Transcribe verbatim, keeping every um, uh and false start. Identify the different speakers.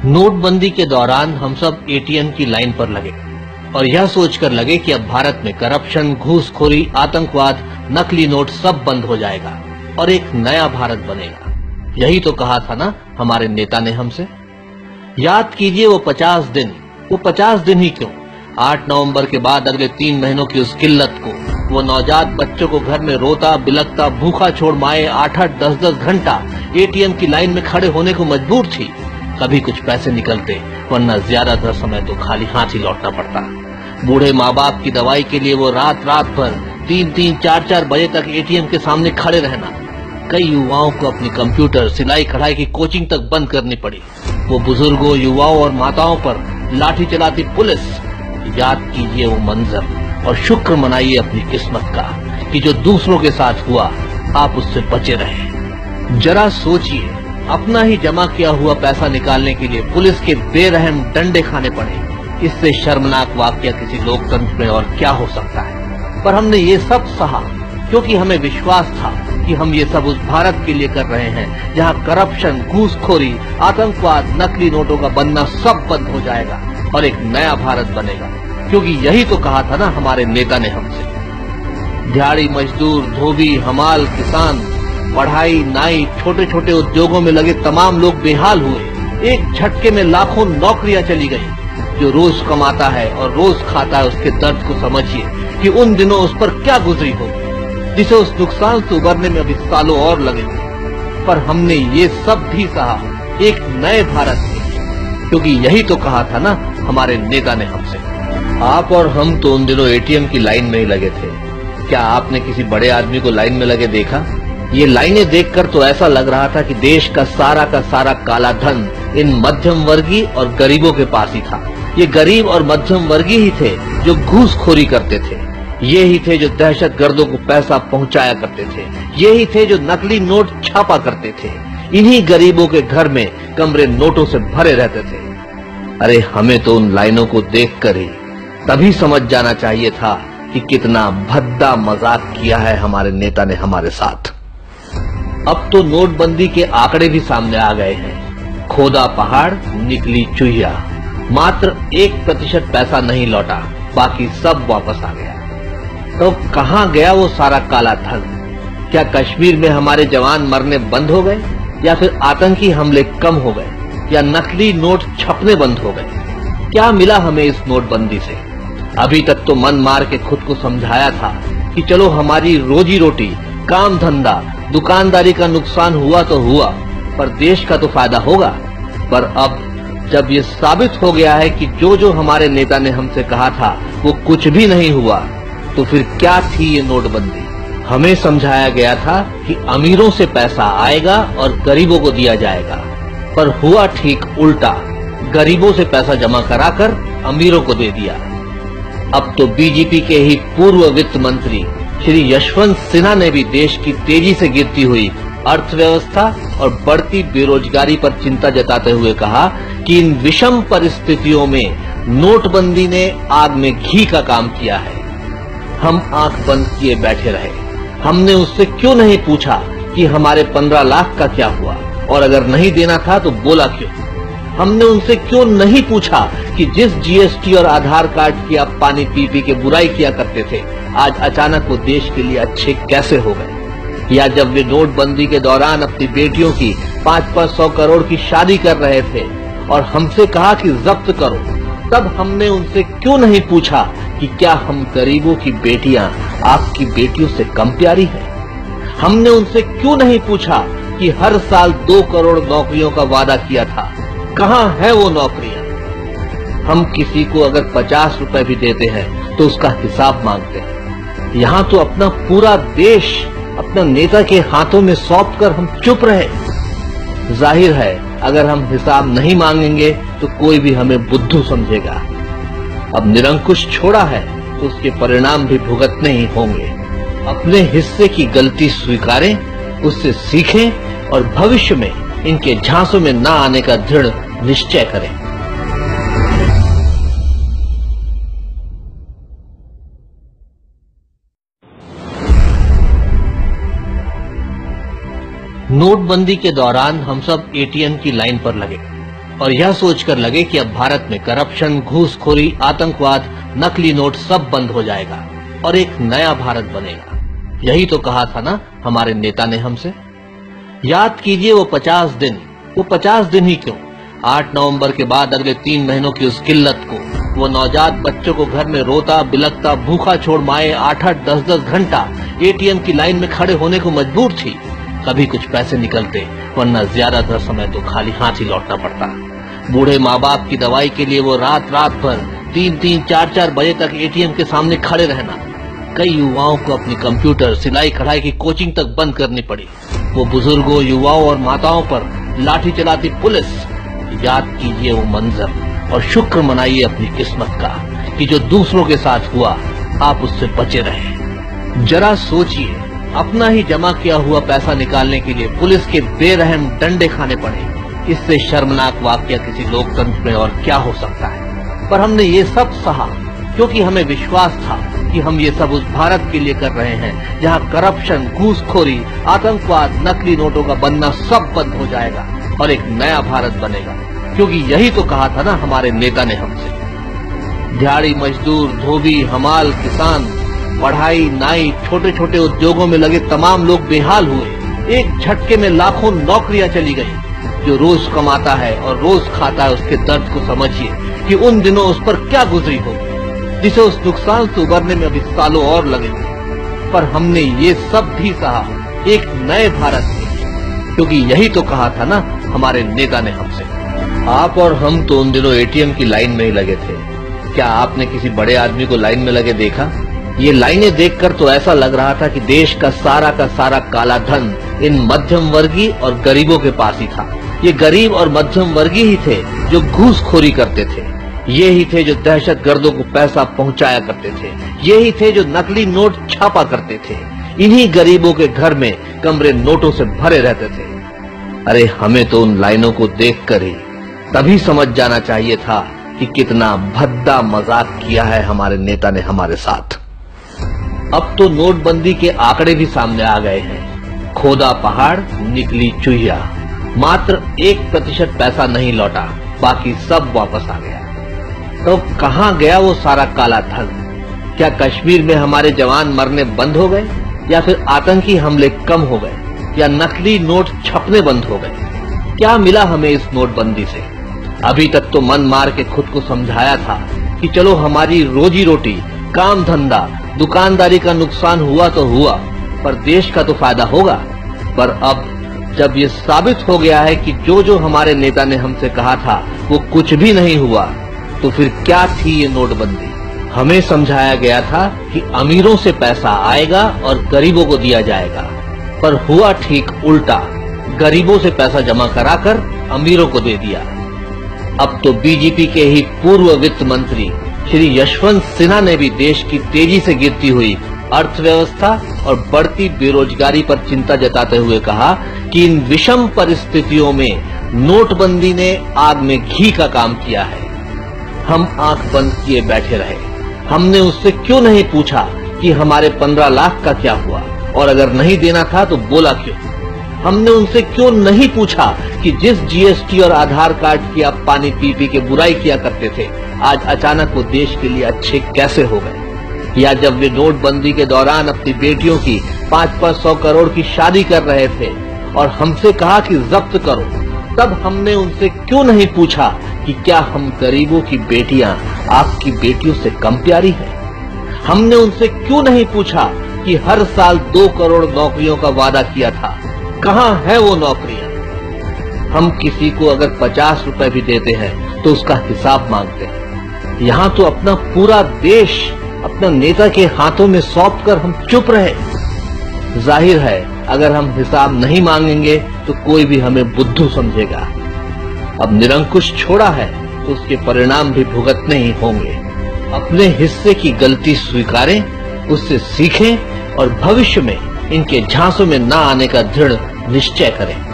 Speaker 1: नोटबंदी के दौरान हम सब एटीएम की लाइन पर लगे और यह सोचकर लगे कि अब भारत में करप्शन, घूसखोरी, आतंकवाद, नकली नोट सब बंद हो जाएगा और एक नया भारत बनेगा। यही तो कहा था ना हमारे नेता ने हमसे। याद कीजिए वो पचास दिन, वो पचास दिन ही क्यों, आठ नवंबर के बाद अगले तीन महीनों की उस किल्लत को, वो नवजात बच्चों को घर में रोता बिलखता भूखा छोड़ माए आठ आठ दस दस घंटा एटीएम की लाइन में खड़े होने को मजबूर थी। कभी कुछ पैसे निकलते, वरना ज्यादातर समय तो खाली हाथ ही लौटना पड़ता। बूढ़े माँ बाप की दवाई के लिए वो रात रात भर तीन तीन चार चार बजे तक एटीएम के सामने खड़े रहना। कई युवाओं को अपनी कंप्यूटर, सिलाई कढ़ाई की कोचिंग तक बंद करनी पड़ी। वो बुजुर्गों, युवाओं और माताओं पर लाठी चलाती पुलिस। याद कीजिए वो मंजर और शुक्र मनाइए अपनी किस्मत का कि जो दूसरों के साथ हुआ आप उससे बचे रहे। जरा सोचिए, अपना ही जमा किया हुआ पैसा निकालने के लिए पुलिस के बेरहम डंडे खाने पड़े। इससे शर्मनाक वाकया किसी लोकतंत्र में और क्या हो सकता है। पर हमने ये सब सहा क्योंकि हमें विश्वास था कि हम ये सब उस भारत के लिए कर रहे हैं जहाँ करप्शन, घूसखोरी, आतंकवाद, नकली नोटों का बनना सब बंद हो जाएगा और एक नया भारत बनेगा। क्योंकि यही तो कहा था ना हमारे नेता ने हमसे। दिहाड़ी मजदूर, धोबी, हमाल, किसान, पढ़ाई, नाई, छोटे छोटे उद्योगों में लगे तमाम लोग बेहाल हुए। एक झटके में लाखों नौकरियां चली गई। जो रोज कमाता है और रोज खाता है उसके दर्द को समझिए कि उन दिनों उस पर क्या गुजरी होगी, जिसे उस नुकसान से उबरने में अभी सालों और लगेंगे। पर हमने ये सब भी सहा एक नए भारत में, क्योंकि यही तो कहा था ना हमारे नेता ने हमसे। आप और हम तो उन दिनों एटीएम की लाइन में ही लगे थे। क्या आपने किसी बड़े आदमी को लाइन में लगे देखा? ये लाइनें देखकर तो ऐसा लग रहा था कि देश का सारा का सारा काला धन इन मध्यम वर्गीय और गरीबों के पास ही था। ये गरीब और मध्यम वर्गीय ही थे जो घूसखोरी करते थे। ये ही थे जो दहशत गर्दों को पैसा पहुंचाया करते थे। ये ही थे जो नकली नोट छापा करते थे। इन्हीं गरीबों के घर में कमरे नोटों से भरे रहते थे। अरे हमें तो उन लाइनों को देखकर ही तभी समझ जाना चाहिए था कि कितना भद्दा मजाक किया है हमारे नेता ने हमारे साथ। अब तो नोटबंदी के आंकड़े भी सामने आ गए हैं। खोदा पहाड़, निकली चुहिया। मात्र एक प्रतिशत पैसा नहीं लौटा, बाकी सब वापस आ गया। तो कहां गया वो सारा काला धन? क्या कश्मीर में हमारे जवान मरने बंद हो गए, या फिर आतंकी हमले कम हो गए, या नकली नोट छपने बंद हो गए? क्या मिला हमें इस नोटबंदी से? अभी तक तो मन मार के खुद को समझाया था कि चलो हमारी रोजी रोटी, काम धंधा, दुकानदारी का नुकसान हुआ तो हुआ, पर देश का तो फायदा होगा। पर अब जब ये साबित हो गया है कि जो जो हमारे नेता ने हमसे कहा था वो कुछ भी नहीं हुआ, तो फिर क्या थी ये नोटबंदी? हमें समझाया गया था कि अमीरों से पैसा आएगा और गरीबों को दिया जाएगा, पर हुआ ठीक उल्टा। गरीबों से पैसा जमा कराकर अमीरों को दे दिया। अब तो बीजेपी के ही पूर्व वित्त मंत्री श्री यशवंत सिन्हा ने भी देश की तेजी से गिरती हुई अर्थव्यवस्था और बढ़ती बेरोजगारी पर चिंता जताते हुए कहा कि इन विषम परिस्थितियों में नोटबंदी ने आग में घी का काम किया है। हम आंख बंद किए बैठे रहे। हमने उससे क्यों नहीं पूछा कि हमारे पंद्रह लाख का क्या हुआ, और अगर नहीं देना था तो बोला क्यों? हमने उनसे क्यों नहीं पूछा कि जिस जीएसटी और आधार कार्ड की आप पानी पी पी के बुराई किया करते थे, आज अचानक वो देश के लिए अच्छे कैसे हो गए? या जब वे नोटबंदी के दौरान अपनी बेटियों की पाँच पाँच सौ करोड़ की शादी कर रहे थे और हमसे कहा कि जब्त करो, तब हमने उनसे क्यों नहीं पूछा कि क्या हम गरीबों की बेटियां आपकी बेटियों से कम प्यारी है? हमने उनसे क्यों नहीं पूछा कि हर साल दो करोड़ नौकरियों का वादा किया था, कहाँ है वो नौकरियां? हम किसी को अगर पचास रुपए भी देते हैं तो उसका हिसाब मांगते हैं। यहाँ तो अपना पूरा देश अपना नेता के हाथों में सौंप कर हम चुप रहे। जाहिर है अगर हम हिसाब नहीं मांगेंगे तो कोई भी हमें बुद्धू समझेगा। अब निरंकुश छोड़ा है तो उसके परिणाम भी भुगतने ही होंगे। अपने हिस्से की गलती स्वीकारें, उससे सीखें और भविष्य में इनके झांसों में न आने का दृढ़ निश्चय करें। नोटबंदी के दौरान हम सब एटीएम की लाइन पर लगे और यह सोचकर लगे कि अब भारत में करप्शन, घूसखोरी, आतंकवाद, नकली नोट सब बंद हो जाएगा और एक नया भारत बनेगा। यही तो कहा था ना हमारे नेता ने हमसे। याद कीजिए वो पचास दिन, वो पचास दिन ही क्यों, आठ नवंबर के बाद अगले तीन महीनों की उस किल्लत को, वो नवजात बच्चों को घर में रोता बिलखता भूखा छोड़ माए आठ आठ दस दस घंटा एटीएम की लाइन में खड़े होने को मजबूर थी। कभी कुछ पैसे निकलते, वरना ज्यादातर समय तो खाली हाथ ही लौटना पड़ता। बूढ़े माँ बाप की दवाई के लिए वो रात रात भर तीन तीन चार चार बजे तक एटीएम के सामने खड़े रहना। कई युवाओं को अपनी कंप्यूटर, सिलाई कढ़ाई की कोचिंग तक बंद करनी पड़ी। वो बुजुर्गों, युवाओं और माताओं पर लाठी चलाती पुलिस। याद कीजिए वो मंजर और शुक्र मनाइए अपनी किस्मत का कि जो दूसरों के साथ हुआ आप उससे बचे रहे। जरा सोचिए, अपना ही जमा किया हुआ पैसा निकालने के लिए पुलिस के बेरहम डंडे खाने पड़े। इससे शर्मनाक वाकया किसी लोकतंत्र में और क्या हो सकता है। पर हमने ये सब सहा क्योंकि हमें विश्वास था कि हम ये सब उस भारत के लिए कर रहे हैं जहां करप्शन, घूसखोरी, आतंकवाद, नकली नोटों का बनना सब बंद हो जाएगा और एक नया भारत बनेगा। क्योंकि यही तो कहा था ना हमारे नेता ने हमसे। दिहाड़ी मजदूर, धोबी, हमाल, किसान, पढ़ाई, नाई, छोटे छोटे उद्योगों में लगे तमाम लोग बेहाल हुए। एक झटके में लाखों नौकरियां चली गई। जो रोज कमाता है और रोज खाता है उसके दर्द को समझिए कि उन दिनों उस पर क्या गुजरी होगी, जिसे उस नुकसान से उबरने में अभी सालों और लगेंगे। पर हमने ये सब भी सहा एक नए भारत में, क्योंकि यही तो कहा था ना हमारे नेता ने हमसे। आप और हम तो उन दिनों एटीएम की लाइन में ही लगे थे। क्या आपने किसी बड़े आदमी को लाइन में लगे देखा? ये लाइनें देखकर तो ऐसा लग रहा था कि देश का सारा का सारा काला धन इन मध्यम वर्गीय और गरीबों के पास ही था। ये गरीब और मध्यम वर्गीय ही थे जो घूसखोरी करते थे। ये ही थे जो दहशत गर्दों को पैसा पहुंचाया करते थे। ये ही थे जो नकली नोट छापा करते थे। इन्हीं गरीबों के घर में कमरे नोटों से भरे रहते थे। अरे हमें तो उन लाइनों को देखकर ही तभी समझ जाना चाहिए था कि कितना भद्दा मजाक किया है हमारे नेता ने हमारे साथ। अब तो नोटबंदी के आंकड़े भी सामने आ गए हैं। खोदा पहाड़, निकली चुहिया। मात्र एक प्रतिशत पैसा नहीं लौटा, बाकी सब वापस आ गया। तो कहां गया वो सारा काला धन? क्या कश्मीर में हमारे जवान मरने बंद हो गए, या फिर आतंकी हमले कम हो गए, या नकली नोट छपने बंद हो गए? क्या मिला हमें इस नोटबंदी से? अभी तक तो मन मार के खुद को समझाया था कि चलो हमारी रोजी रोटी, काम धंधा, दुकानदारी का नुकसान हुआ तो हुआ, पर देश का तो फायदा होगा। पर अब जब ये साबित हो गया है कि जो जो हमारे नेता ने हमसे कहा था वो कुछ भी नहीं हुआ, तो फिर क्या थी ये नोटबंदी? हमें समझाया गया था कि अमीरों से पैसा आएगा और गरीबों को दिया जाएगा, पर हुआ ठीक उल्टा। गरीबों से पैसा जमा कराकर अमीरों को दे दिया। अब तो बीजेपी के ही पूर्व वित्त मंत्री श्री यशवंत सिन्हा ने भी देश की तेजी से गिरती हुई अर्थव्यवस्था और बढ़ती बेरोजगारी पर चिंता जताते हुए कहा कि इन विषम परिस्थितियों में नोटबंदी ने आग में घी का काम किया है। हम आंख बंद किए बैठे रहे। हमने उससे क्यों नहीं पूछा कि हमारे पंद्रह लाख का क्या हुआ, और अगर नहीं देना था तो बोला क्यों? हमने उनसे क्यों नहीं पूछा कि जिस जीएसटी और आधार कार्ड की आप पानी पी पी के बुराई किया करते थे, आज अचानक वो देश के लिए अच्छे कैसे हो गए? या जब वे नोटबंदी के दौरान अपनी बेटियों की पाँच पाँच सौ करोड़ की शादी कर रहे थे और हमसे कहा कि जब्त करो, तब हमने उनसे क्यों नहीं पूछा कि क्या हम गरीबों की बेटियां आपकी बेटियों से कम प्यारी है? हमने उनसे क्यों नहीं पूछा कि हर साल दो करोड़ नौकरियों का वादा किया था, कहाँ है वो नौकरियां? हम किसी को अगर पचास रुपए भी देते हैं तो उसका हिसाब मांगते हैं। यहाँ तो अपना पूरा देश अपना नेता के हाथों में सौंप कर हम चुप रहे। जाहिर है अगर हम हिसाब नहीं मांगेंगे तो कोई भी हमें बुद्धू समझेगा। अब निरंकुश छोड़ा है तो उसके परिणाम भी भुगतने ही होंगे। अपने हिस्से की गलती स्वीकारें, उससे सीखें और भविष्य में इनके झांसों में न आने का दृढ़ निश्चय करें।